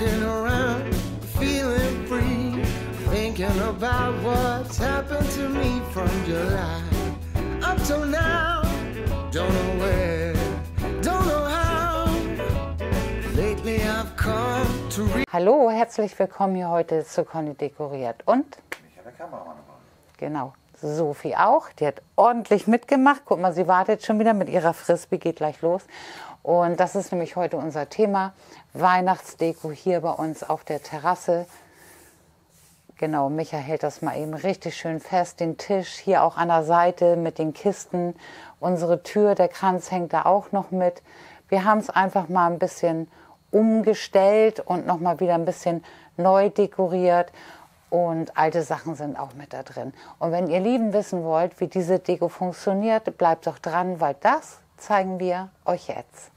walking around, feeling free, thinking about what's happened to me from July up till now. Don't know where, don't know how. Lately I've come to read. Hallo, herzlich willkommen hier heute zu Conny dekoriert. Und? Ich habe Kameramann. Genau, Sophie auch. Die hat ordentlich mitgemacht. Guck mal, sie wartet schon wieder mit ihrer Frisbee, geht gleich los. Und das ist nämlich heute unser Thema. Weihnachtsdeko hier bei uns auf der Terrasse. Genau, Micha hält das mal eben richtig schön fest. Den Tisch hier auch an der Seite mit den Kisten. Unsere Tür, der Kranz hängt da auch noch mit. Wir haben es einfach mal ein bisschen umgestellt und nochmal wieder ein bisschen neu dekoriert. Und alte Sachen sind auch mit da drin. Und wenn ihr lieben wissen wollt, wie diese Deko funktioniert, bleibt doch dran, weil das zeigen wir euch jetzt.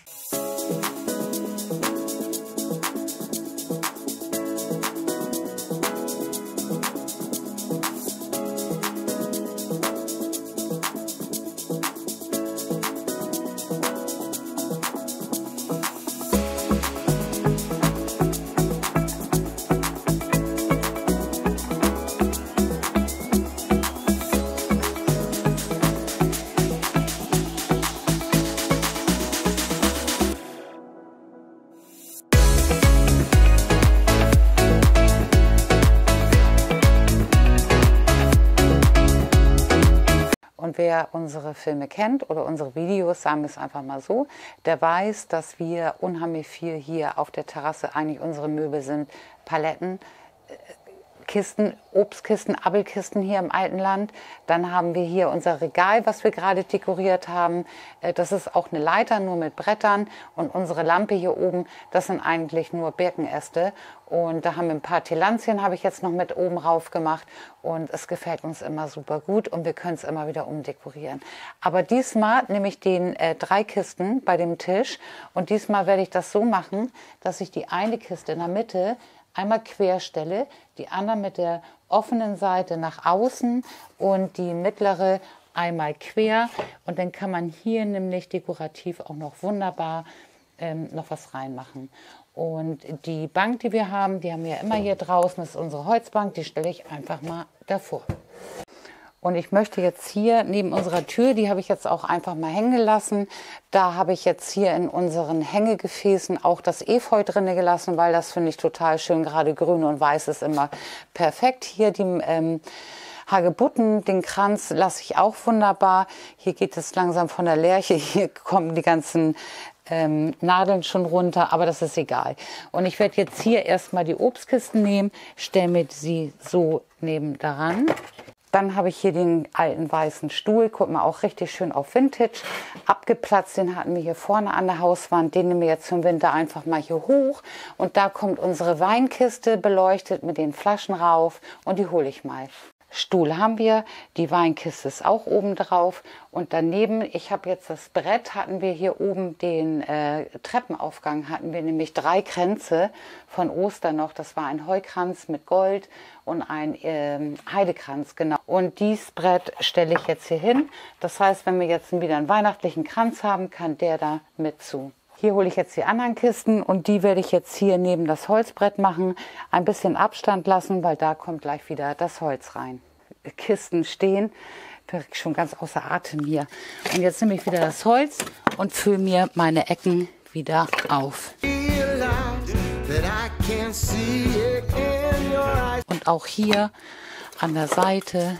Und wer unsere Filme kennt oder unsere Videos, sagen wir es einfach mal so, der weiß, dass wir unheimlich viel hier auf der Terrasse, eigentlich unsere Möbel sind Paletten, Kisten, Obstkisten, Apfelkisten hier im alten Land. Dann haben wir hier unser Regal, was wir gerade dekoriert haben. Das ist auch eine Leiter, nur mit Brettern. Und unsere Lampe hier oben, das sind eigentlich nur Birkenäste. Und da haben wir ein paar Tillandien, habe ich jetzt noch mit oben rauf gemacht. Und es gefällt uns immer super gut und wir können es immer wieder umdekorieren. Aber diesmal nehme ich den 3 Kisten bei dem Tisch. Und diesmal werde ich das so machen, dass ich die eine Kiste in der Mitte einmal quer stelle, die andere mit der offenen Seite nach außen und die mittlere einmal quer. Und dann kann man hier nämlich dekorativ auch noch wunderbar noch was reinmachen. Und die Bank, die wir haben ja immer hier draußen, das ist unsere Holzbank, die stelle ich einfach mal davor. Und ich möchte jetzt hier neben unserer Tür, die habe ich jetzt auch einfach mal hängen gelassen. Da habe ich jetzt hier in unseren Hängegefäßen auch das Efeu drin gelassen, weil das finde ich total schön. Gerade grün und weiß ist immer perfekt. Hier die Hagebutten, den Kranz lasse ich auch wunderbar. Hier geht es langsam von der Lerche. Hier kommen die ganzen Nadeln schon runter, aber das ist egal. Und ich werde jetzt hier erstmal die Obstkisten nehmen, stelle mir sie so neben daran. Dann habe ich hier den alten weißen Stuhl, guck mal, auch richtig schön auf Vintage, abgeplatzt, den hatten wir hier vorne an der Hauswand, den nehmen wir jetzt zum Winter einfach mal hier hoch und da kommt unsere Weinkiste beleuchtet mit den Flaschen rauf und die hole ich mal. Stuhl haben wir, die Weinkiste ist auch oben drauf und daneben, ich habe jetzt das Brett, hatten wir hier oben den Treppenaufgang, hatten wir nämlich 3 Kränze von Ostern noch, das war ein Heukranz mit Gold und ein Heidekranz, genau. Und dieses Brett stelle ich jetzt hier hin, das heißt, wenn wir jetzt wieder einen weihnachtlichen Kranz haben, kann der da mit zu. Hier hole ich jetzt die anderen Kisten und die werde ich jetzt hier neben das Holzbrett machen. Ein bisschen Abstand lassen, weil da kommt gleich wieder das Holz rein. Kisten stehen, bin schon ganz außer Atem hier. Und jetzt nehme ich wieder das Holz und fülle mir meine Ecken wieder auf. Und auch hier an der Seite,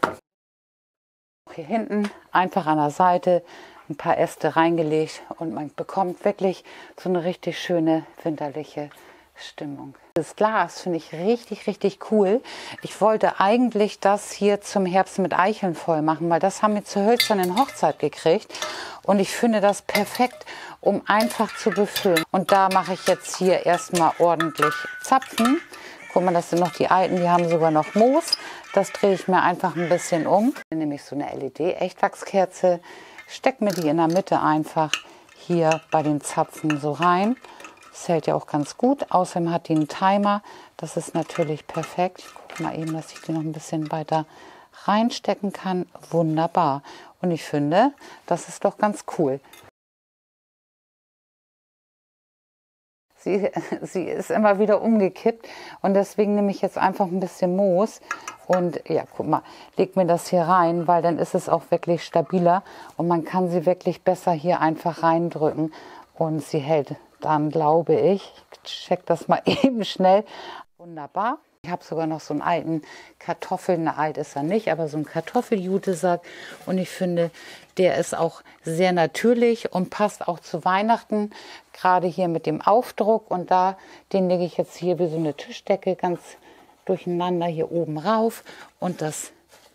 hier hinten einfach an der Seite, ein paar Äste reingelegt und man bekommt wirklich so eine richtig schöne winterliche Stimmung. Das Glas finde ich richtig, richtig cool. Ich wollte eigentlich das hier zum Herbst mit Eicheln voll machen, weil das haben wir zur hölzernen Hochzeit gekriegt. Und ich finde das perfekt, um einfach zu befüllen. Und da mache ich jetzt hier erstmal ordentlich Zapfen. Guck mal, das sind noch die alten, die haben sogar noch Moos. Das drehe ich mir einfach ein bisschen um. Dann nehme ich so eine LED-Echtwachskerze. Stecke mir die in der Mitte einfach hier bei den Zapfen so rein. Das hält ja auch ganz gut. Außerdem hat die einen Timer. Das ist natürlich perfekt. Ich gucke mal eben, dass ich die noch ein bisschen weiter reinstecken kann. Wunderbar. Und ich finde, das ist doch ganz cool. sie ist immer wieder umgekippt und deswegen nehme ich jetzt einfach ein bisschen Moos und ja, guck mal, leg mir das hier rein, weil dann ist es auch wirklich stabiler und man kann sie wirklich besser hier einfach reindrücken und sie hält dann, glaube ich check das mal eben schnell, wunderbar. Ich habe sogar noch so einen alten Kartoffeln, alt ist er nicht, aber so einen Kartoffeljutesack und ich finde, der ist auch sehr natürlich und passt auch zu Weihnachten, gerade hier mit dem Aufdruck und den lege ich jetzt hier wie so eine Tischdecke ganz durcheinander hier oben rauf und das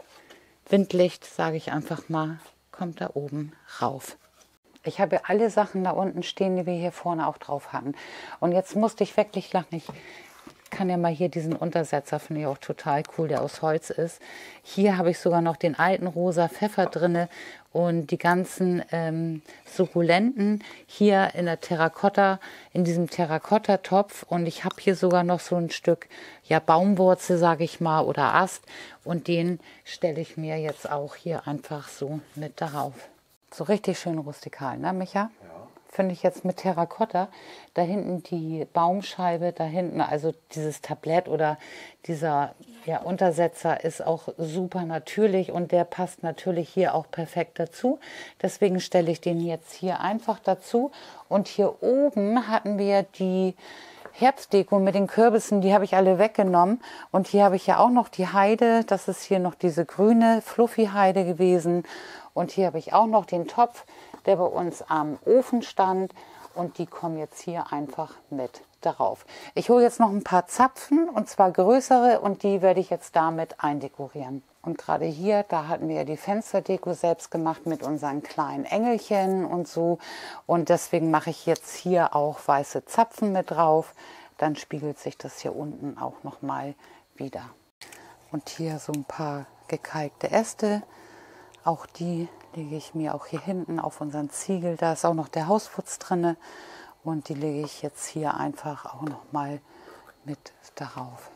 Windlicht, sage ich einfach mal, kommt da oben rauf. Ich habe alle Sachen da unten stehen, die wir hier vorne auch drauf hatten und jetzt musste ich wirklich lachen. Ich kann ja mal hier diesen Untersetzer, finde ich auch total cool, der aus Holz ist. Hier habe ich sogar noch den alten rosa Pfeffer drinne und die ganzen Sukkulenten hier in der Terrakotta, in diesem Terrakotta-Topf und ich habe hier sogar noch so ein Stück ja, Baumwurzel, sage ich mal, oder Ast und den stelle ich mir jetzt auch hier einfach so mit darauf. So richtig schön rustikal, ne Micha? Ja. Finde ich jetzt mit Terrakotta, da hinten die Baumscheibe, da hinten, also dieses Tablett oder dieser ja, Untersetzer ist auch super natürlich und der passt natürlich hier auch perfekt dazu. Deswegen stelle ich den jetzt hier einfach dazu und hier oben hatten wir die Herbstdeko mit den Kürbissen, die habe ich alle weggenommen und hier habe ich ja auch noch die Heide, das ist hier noch diese grüne Fluffy-Heide gewesen und hier habe ich auch noch den Topf, der bei uns am Ofen stand und die kommen jetzt hier einfach mit darauf. Ich hole jetzt noch ein paar Zapfen und zwar größere und die werde ich jetzt damit eindekorieren. Und gerade hier, da hatten wir ja die Fensterdeko selbst gemacht mit unseren kleinen Engelchen und so und deswegen mache ich jetzt hier auch weiße Zapfen mit drauf. Dann spiegelt sich das hier unten auch noch mal wieder. Und hier so ein paar gekalkte Äste, auch die lege ich mir auch hier hinten auf unseren Ziegel. Da ist auch noch der Hausputz drin und die lege ich jetzt hier einfach auch noch mal mit darauf.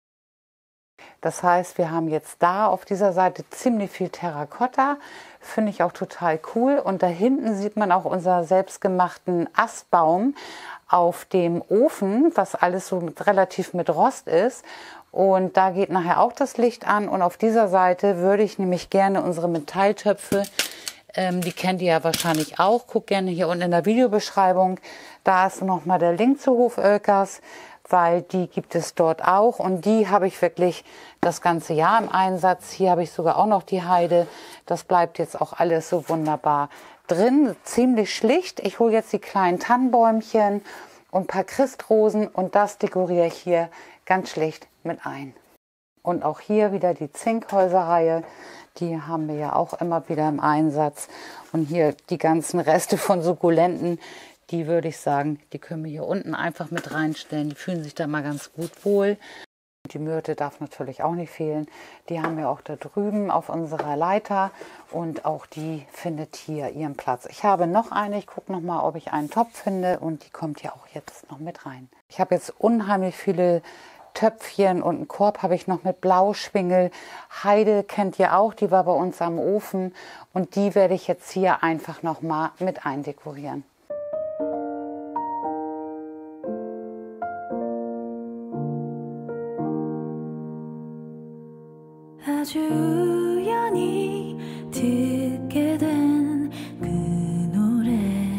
Das heißt, wir haben jetzt da auf dieser Seite ziemlich viel Terrakotta, finde ich auch total cool. Und da hinten sieht man auch unseren selbstgemachten Astbaum auf dem Ofen, was alles so relativ mit Rost ist. Und da geht nachher auch das Licht an. Und auf dieser Seite würde ich nämlich gerne unsere Metalltöpfe, die kennt ihr ja wahrscheinlich auch, guckt gerne hier unten in der Videobeschreibung. Da ist nochmal der Link zu Hof Oelkers, weil die gibt es dort auch. Und die habe ich wirklich das ganze Jahr im Einsatz. Hier habe ich sogar auch noch die Heide. Das bleibt jetzt auch alles so wunderbar drin. Ziemlich schlicht. Ich hole jetzt die kleinen Tannenbäumchen und ein paar Christrosen und das dekoriere ich hier ganz schlicht mit ein. Und auch hier wieder die Zinkhäuserreihe, die haben wir ja auch immer wieder im Einsatz. Und hier die ganzen Reste von Sukkulenten, die würde ich sagen, die können wir hier unten einfach mit reinstellen. Die fühlen sich da mal ganz gut wohl. Die Myrte darf natürlich auch nicht fehlen. Die haben wir auch da drüben auf unserer Leiter und auch die findet hier ihren Platz. Ich habe noch eine, ich gucke noch mal, ob ich einen Topf finde und die kommt ja auch jetzt noch mit rein. Ich habe jetzt unheimlich viele Töpfchen und einen Korb habe ich noch mit Blauschwingel. Heide kennt ihr auch, die war bei uns am Ofen und die werde ich jetzt hier einfach noch mal mit eindekorieren. 아주 우연히 듣게 된 그 노래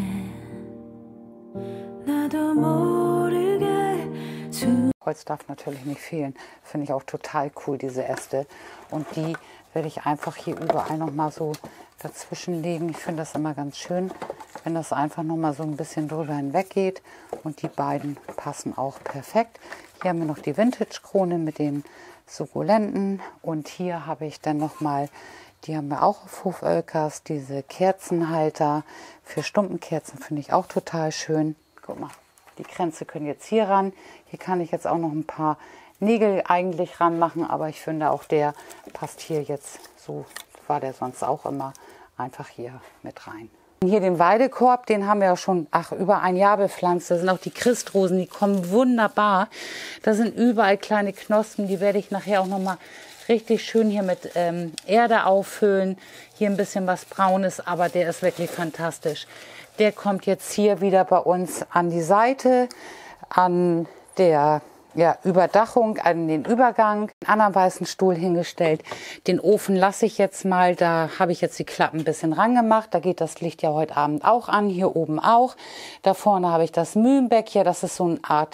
나도 모르게 Holz darf natürlich nicht fehlen. Finde ich auch total cool, diese Äste. Und die werde ich einfach hier überall noch mal so dazwischen legen. Ich finde das immer ganz schön, wenn das einfach noch mal so ein bisschen drüber hinweg geht. Und die beiden passen auch perfekt. Hier haben wir noch die Vintage-Krone mit den Sukkulenten und hier habe ich dann noch mal, die haben wir auch auf Hof Oelkers, diese Kerzenhalter für Stumpenkerzen, finde ich auch total schön. Guck mal, die Kränze können jetzt hier ran. Hier kann ich jetzt auch noch ein paar Nägel eigentlich ranmachen, aber ich finde auch der passt hier jetzt, so war der sonst auch immer, einfach hier mit rein. Hier den Weidekorb, den haben wir ja schon über ein Jahr bepflanzt. Da sind auch die Christrosen, die kommen wunderbar. Da sind überall kleine Knospen, die werde ich nachher auch noch mal richtig schön hier mit Erde auffüllen. Hier ein bisschen was Braunes, aber der ist wirklich fantastisch. Der kommt jetzt hier wieder bei uns an die Seite. an der Überdachung, an den Übergang, einen anderen weißen Stuhl hingestellt. Den Ofen lasse ich jetzt mal, da habe ich jetzt die Klappen ein bisschen rangemacht. Da geht das Licht ja heute Abend auch an, hier oben auch. Da vorne habe ich das Mühlenbeck hier, das ist so eine Art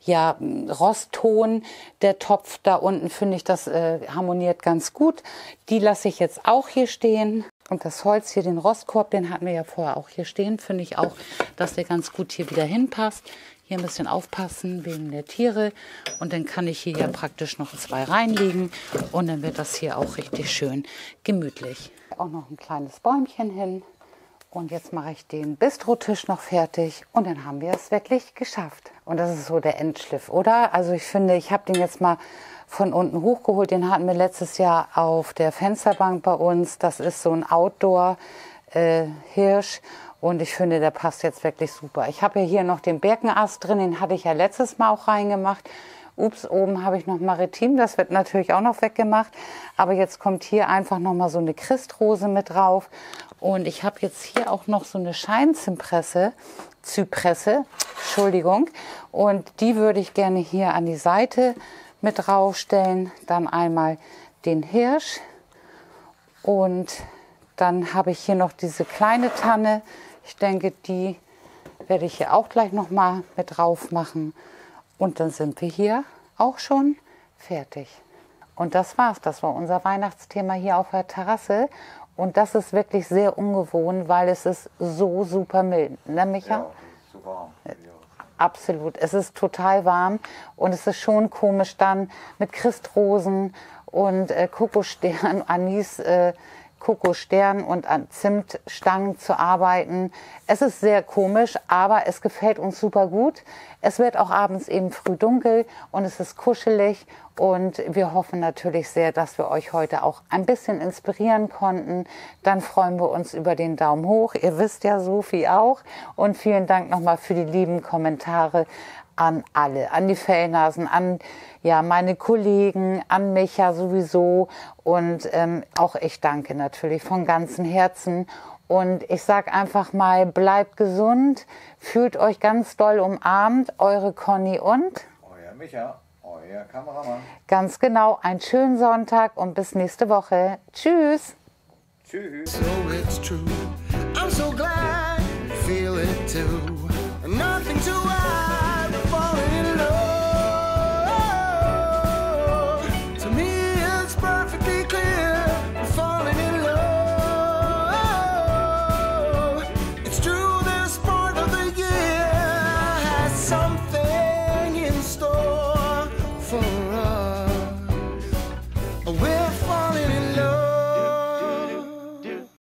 Rostton. Der Topf da unten, finde ich, das harmoniert ganz gut. Die lasse ich jetzt auch hier stehen. Und das Holz hier, den Rostkorb, den hatten wir ja vorher auch hier stehen, finde ich auch, dass der ganz gut hier wieder hinpasst. Hier ein bisschen aufpassen wegen der Tiere und dann kann ich hier ja praktisch noch 2 reinlegen und dann wird das hier auch richtig schön gemütlich. Auch noch ein kleines Bäumchen hin und jetzt mache ich den Bistrotisch noch fertig und dann haben wir es wirklich geschafft. Und das ist so der Endschliff, oder? Also ich finde, ich habe den jetzt mal von unten hochgeholt, den hatten wir letztes Jahr auf der Fensterbank bei uns. Das ist so ein Outdoor-Hirsch. Und ich finde, der passt jetzt wirklich super. Ich habe ja hier noch den Birkenast drin, den hatte ich ja letztes Mal auch reingemacht. Ups, oben habe ich noch Maritim, das wird natürlich auch noch weggemacht. Aber jetzt kommt hier einfach noch mal so eine Christrose mit drauf. Und ich habe jetzt hier auch noch so eine Scheinzypresse, Entschuldigung. Und die würde ich gerne hier an die Seite mit draufstellen. Dann einmal den Hirsch und dann habe ich hier noch diese kleine Tanne. Ich denke, die werde ich hier auch gleich noch mal mit drauf machen. Und dann sind wir hier auch schon fertig. Und das war's. Das war unser Weihnachtsthema hier auf der Terrasse. Und das ist wirklich sehr ungewohnt, weil es ist so super mild. Ne, Micha? Ja, so warm. Ja. Absolut. Es ist total warm. Und es ist schon komisch dann mit Christrosen und Kokosstern, Anis, Kokosstern und an Zimtstangen zu arbeiten. Es ist sehr komisch, aber es gefällt uns super gut. Es wird auch abends eben früh dunkel und es ist kuschelig und wir hoffen natürlich sehr, dass wir euch heute auch ein bisschen inspirieren konnten. Dann freuen wir uns über den Daumen hoch. Ihr wisst ja, Sophie auch. Und vielen Dank nochmal für die lieben Kommentare an alle, an die Fellnasen, an meine Kollegen, an Micha sowieso und auch ich danke natürlich von ganzem Herzen und ich sage einfach mal, bleibt gesund, fühlt euch ganz doll umarmt, eure Conny und Euer Micha, euer Kameramann. Ganz genau, einen schönen Sonntag und bis nächste Woche. Tschüss! Tschüss! So it's true. I'm so glad you feel it too. Nothing to